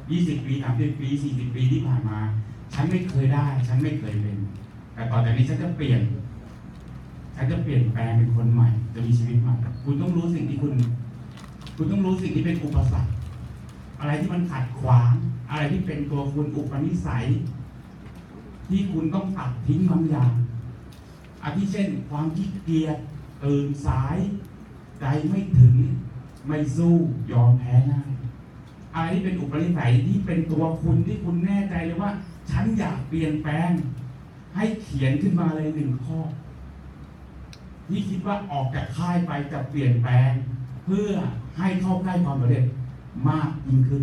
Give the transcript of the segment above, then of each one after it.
20 ปี 30 ปี 40 ปีที่ผ่านมาฉันไม่เคยได้ฉันไม่เคยเป็นแต่ต่อจากนี้ฉันจะเปลี่ยนแปลงเป็นคนใหม่จะมีชีวิตใหม่คุณต้องรู้สิ่งที่คุณต้องรู้สิ่งที่เป็นอุปสรรคอะไรที่มันขัดขวางอะไรที่เป็นตัวคุณอุปนิสัยที่คุณต้องตัดทิ้งบางอย่างอาทิเช่นความขี้เกียจตื่นสายใจไม่ถึงไม่สู้ยอมแพ้ง่ายอะไรที่เป็นอุปนิสัยที่เป็นตัวคุณที่คุณแน่ใจเลยว่าฉันอยากเปลี่ยนแปลงให้เขียนขึ้นมาเลย1 ข้อที่คิดว่าออกจากค่ายไปจะเปลี่ยนแปลงเพื่อให้เข้าใกล้ความสำเร็จมากยิ่งขึ้น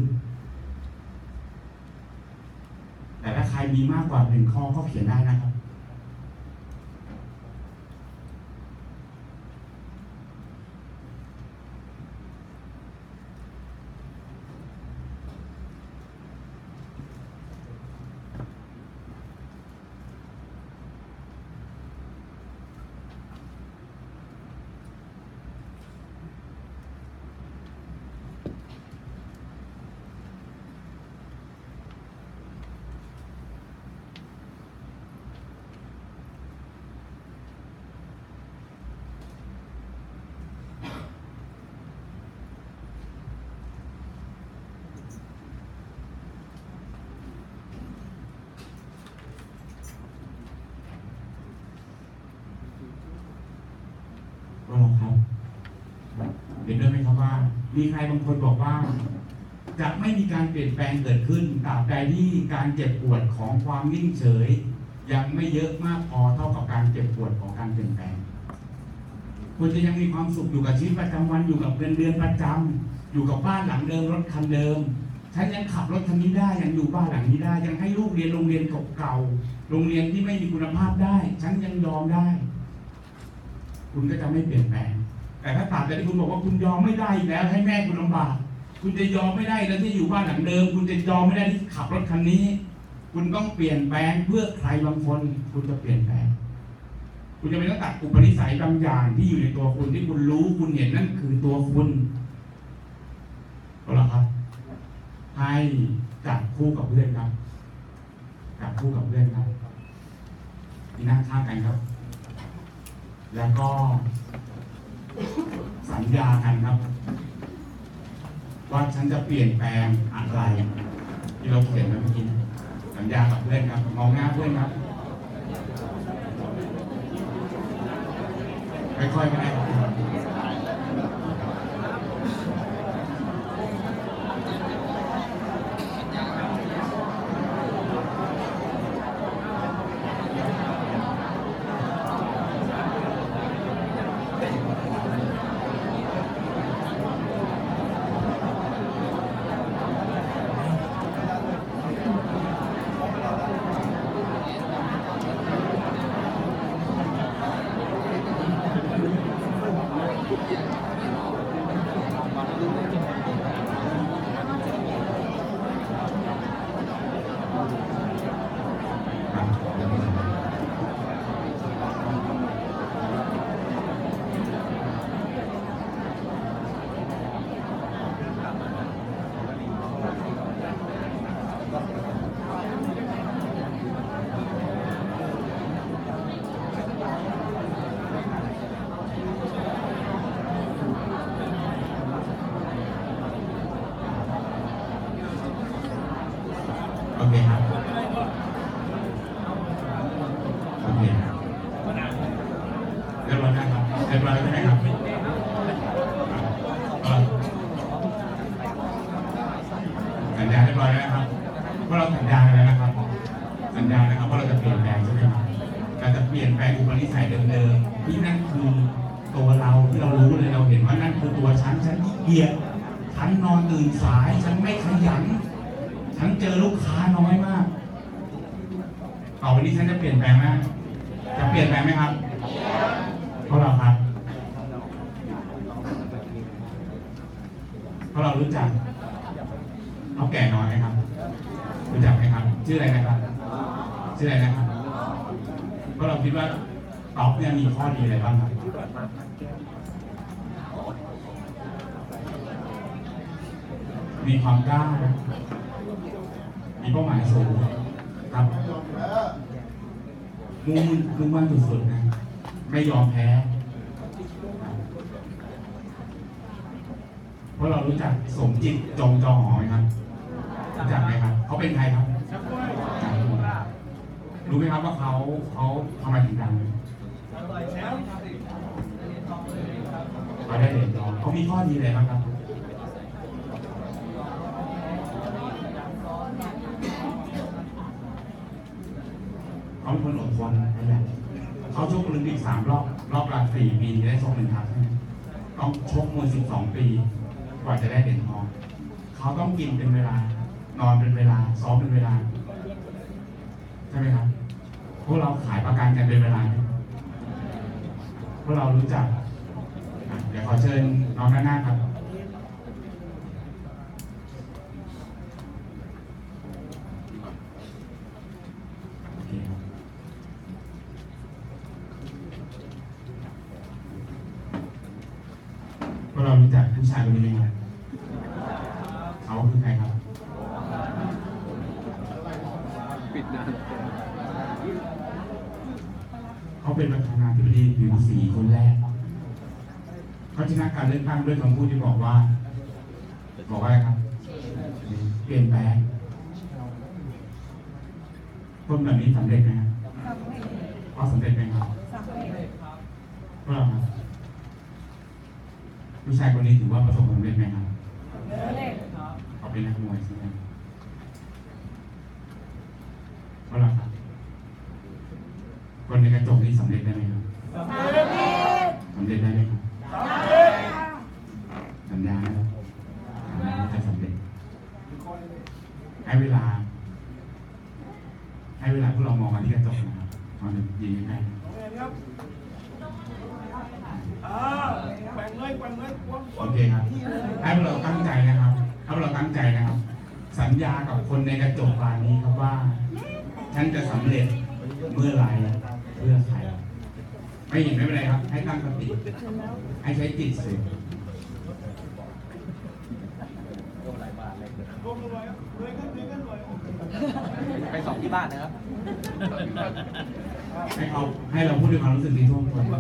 แต่ถ้าใครมีมากกว่า1 ข้อก็เขียนได้นะครับครับเห็นด้วยไหมครับว่ามีใครบางคนบอกว่าจะไม่มีการเปลี่ยนแปลงเกิดขึ้นตราบใดที่การเจ็บปวดของความนิ่งเฉยยังไม่เยอะมากพอเท่ากับการเจ็บปวดของการเปลี่ยนแปลงคุณจะยังมีความสุขอยู่กับชีวิตประจำวันอยู่กับเงินเดือนประจำอยู่กับบ้านหลังเดิมรถคันเดิมฉันยังขับรถคันนี้ได้ยังอยู่บ้านหลังนี้ได้ยังให้ลูกเรียนโรงเรียนเก่าๆโรงเรียนที่ไม่มีคุณภาพได้ฉันยังยอมได้คุณก็จะไม่เปลี่ยนแปลงแต่ถ้าตราบใดที่คุณบอกว่าคุณยอมไม่ได้แล้วให้แม่คุณลำบากคุณจะยอมไม่ได้แล้วที่อยู่บ้านหลังเดิมคุณจะยอมไม่ได้ที่ขับรถคันนี้คุณต้องเปลี่ยนแปลงเพื่อใครบางคนคุณจะเปลี่ยนแปลงคุณจะไม่ต้องตัดอุปนิสัยบางอย่างที่อยู่ในตัวคุณที่คุณรู้คุณเห็นนั่นคือตัวคุณก็แล้วครับให้จับคู่กับเพื่อนครับจับคู่กับเพื่อนครับที่นั่งข้างกันครับแล้วก็สัญญากันครับว่าฉันจะเปลี่ยนแปลงอะไรที่เราเขียนไว้เมื่อกี้สัญญากับเพื่อนครับมองหน้าเพื่อนครับค่อยๆไปได้ครับโอเคครับโอเคเรียบร้อยนะครับเรียบร้อยใช่ไหมครับสัญญาเรียบร้อยแล้วนะครับเพราะเราสัญญากันแล้วนะครับสัญญานะครับว่าเราจะเปลี่ยนแปลงใช่ไหมครับเราจะเปลี่ยนแปลงอุปนิสัยเดิมๆที่นั่นคือตัวเราที่เรารู้เลยเราเห็นว่านั่นคือตัวฉันขี้เกียจฉันนอนตื่นสายฉันไม่ขยันฉันเจอลูกค้าน้อยมากต่อไปนี้ฉันจะเปลี่ยนแปลงไหมจะเปลี่ยนแปลงไหมครับเพราะเราครับเพราะเรารู้จักเขาแก่น้อยไหมครับรู้จักไหมครับชื่ออะไรนะครับชื่ออะไรนะครับเพราะเราคิดว่าตอบเนี่ยมีข้อดีอะไรบ้างครับมีความกล้ามีเป้าหมายสูงครับมุ่งมั่นสุดๆนะไม่ยอมแพ้เพราะเรารู้จักสมจิตจงจอหอไหมครับรู้จักไหมครับเขาเป็นใครครับรู้ไหมครับว่าเขาทำไมถึงดังเขาได้เหรียญทองเขามีข้อดีอะไรบ้างครับเขาเป็นคนอดทนนั่นแหละเขาชกโอลิมปิก3 รอบละ4 ปีได้ชก1 ครั้งต้องชกมวย12 ปีกว่าจะได้เหรียญทองเขาต้องกินเป็นเวลานอนเป็นเวลาซ้อมเป็นเวลาใช่ไหมครับพวกเราขายประกันกันเป็นเวลาพวกเรารู้จักเดี๋ยวขอเชิญน้องด้านหน้าครับโอเคครับพวกเรารู้จักผู้ชายคนนี้ไหมครับเขาคือใครครับปิดนานเขาเป็นประธานาธิบดีผิวสีคนแรกเขาชนะการเลือกตั้งด้วยคำพูดที่บอกว่าอะไรครับเปลี่ยนแปลงคนแบบนี้สำเร็จไหมครับเขาสำเร็จไหมครับพวกเราครับผู้ชายคนนี้ถือว่าประสบความสำเร็จไหมครับเขาเป็นนักมวยใช่ไหมพวกเราครับคนในกระจกนี้สำเร็จได้ไหมครับสำเร็จได้ไหมครับสัญญานะครับจะสำเร็จให้เวลาพวกเรามองมาที่กระจกนะครับมองยิงใกล้โอเคครับให้พวกเราตั้งใจนะครับให้พวกเราตั้งใจนะครับสัญญากับคนในกระจกบานนี้ครับว่าฉันจะสำเร็จเมื่อไรเพื่อใครไม่เห็นไม่เป็นไรครับให้ตั้งสติให้ใช้จิตสื่อไปสองที่บ้านนะครับให้เราพูดด้วยความรู้สึกที่ท่วมท้น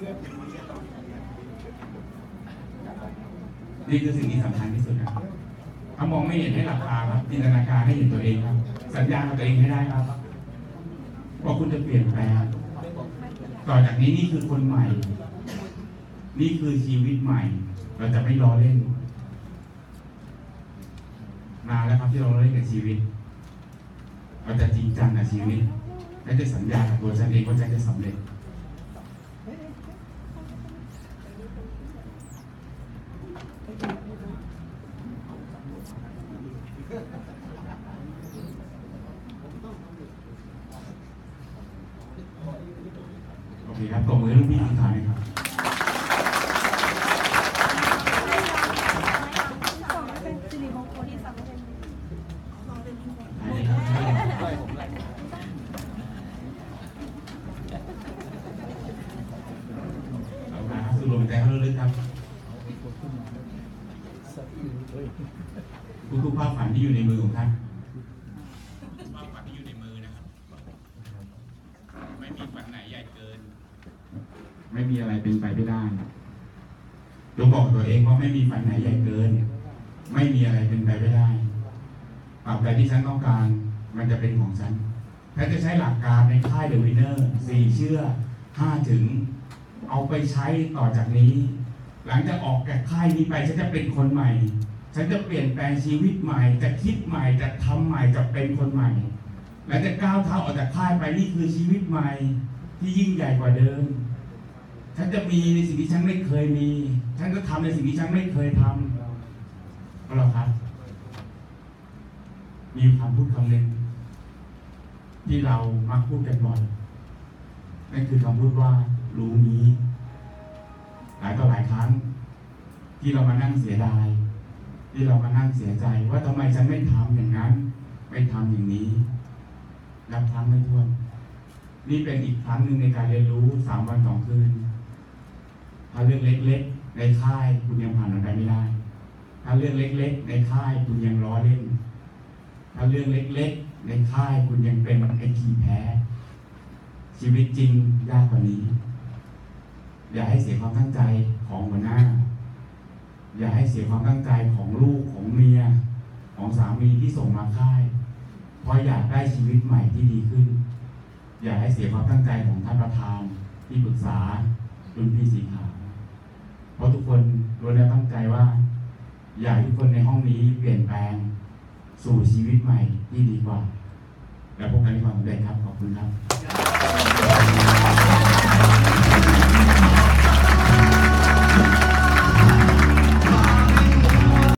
นี่คือสิ่งที่สำคัญที่สุดนะครับถ้ามองไม่เห็นให้หลับตาครับจินตนาการให้เห็นตัวเองครับสัญญากับตัวเองให้ได้ครับว่าคุณจะเปลี่ยนแปลงต่อจากนี้นี่คือคนใหม่นี่คือชีวิตใหม่เราจะไม่ล้อเล่นนานแล้วครับที่เราเล่นกับชีวิตเราจะจริงจังกับชีวิตและจะสัญญากับตัวฉันเองว่าฉันจะสำเร็จโอเคครับตบมือให้ลูกพี่ทีมงานเลยครับสูดลมใจเข้าลึกๆครับทุกๆภาพฝันที่อยู่ในมือของท่านภาพฝันที่อยู่ในมือนะครับไม่มีฝันไหนใหญ่เกินไม่มีอะไรเป็นไปไม่ได้จงบอกตัวเองว่าไม่มีฝันไหนใหญ่เกินไม่มีอะไรเป็นไปไม่ได้ตราบใดที่ฉันต้องการมันจะเป็นของฉันฉันจะใช้หลักการในค่ายเดอะวินเนอร์4 เชื่อ 5 ถึงเอาไปใช้ต่อจากนี้ หลังจากออกจากค่ายนี้ไปฉันจะเป็นคนใหม่ฉันจะเปลี่ยนแปลงชีวิตใหม่จะคิดใหม่จะทำใหม่จะเป็นคนใหม่หลังจากก้าวเท้าออกจากค่ายไปนี่คือชีวิตใหม่ที่ยิ่งใหญ่กว่าเดิมฉันจะมีในสิ่งที่ฉันไม่เคยมีฉันจะทำในสิ่งที่ฉันไม่เคยทำเพราะเราครับมีคำพูดคำหนึ่งที่เรามักพูดกันบ่อยนั่นคือคำพูดว่ารู้นี้หลายต่อหลายครั้งที่เรามานั่งเสียดายที่เรามานั่งเสียใจว่าทำไมฉันไม่ทำอย่างนั้นไม่ทำอย่างนี้นับครั้งไม่ถ้วนนี่เป็นอีกครั้งหนึ่งในการเรียนรู้3 วัน 2 คืนถ้าเรื่องเล็กๆในค่ายคุณยังผ่านมันไปไม่ได้ถ้าเรื่องเล็กๆในค่ายคุณยังล้อเล่นถ้าเเรื่องเล็กๆ ในค่ายคุณยังเป็นไอ้ขี้แพ้ ชีวิตจริงยากกว่านี้ อย่าให้เสียความตั้งใจของหัวหน้า อย่าให้เสียความตั้งใจของลูกของเมีย ของสามีที่ส่งมาค่าย เพราะอยากได้ชีวิตใหม่ที่ดีขึ้น อย่าให้เสียความตั้งใจของท่านประธานที่ปรึกษารุ่นพี่สีขาวเพราะทุกคนล้วนแล้วตั้งใจว่า อยากให้ทุกคนในห้องนี้เปลี่ยนแปลงสู่ชีวิตใหม่ที่ดีกว่า และพบกันในความสำเร็จครับ ขอบคุณครับ